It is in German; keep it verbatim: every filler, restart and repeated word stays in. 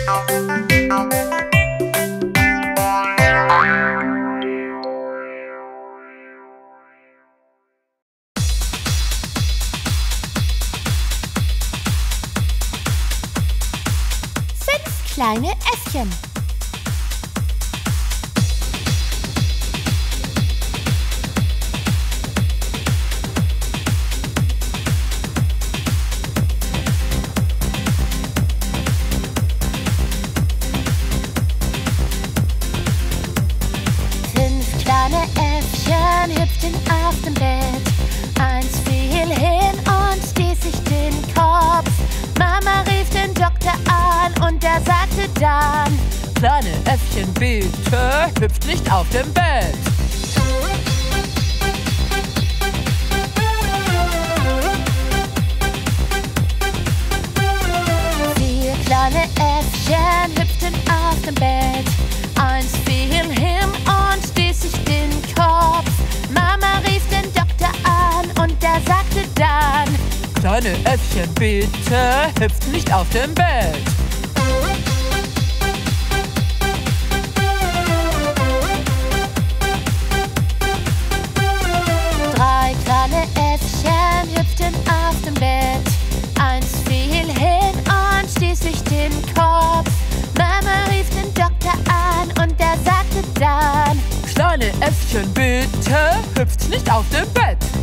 Fünf kleine Äffchen. Fünf kleine Äffchen hüpften auf dem Bett. Eins fiel hin und stieß sich den Kopf. Mama rief den Doktor an und er sagte dann: Kleine Äffchen, bitte hüpft nicht auf dem Bett. Vier kleine Äffchen hüpften auf dem Bett. Eins fiel hin und stieß sich den Kopf. Mama rief den Doktor an und er sagte dann: Kleine Äffchen, bitte hüpft nicht auf dem Bett. Drei kleine Äffchen hüpften auf dem Bett. Eins fiel hin und stieß sich den Kopf. Mama rief den Doktor an und er sagte dann: Kleine Äffchen, bitte hüpft nicht auf dem Bett.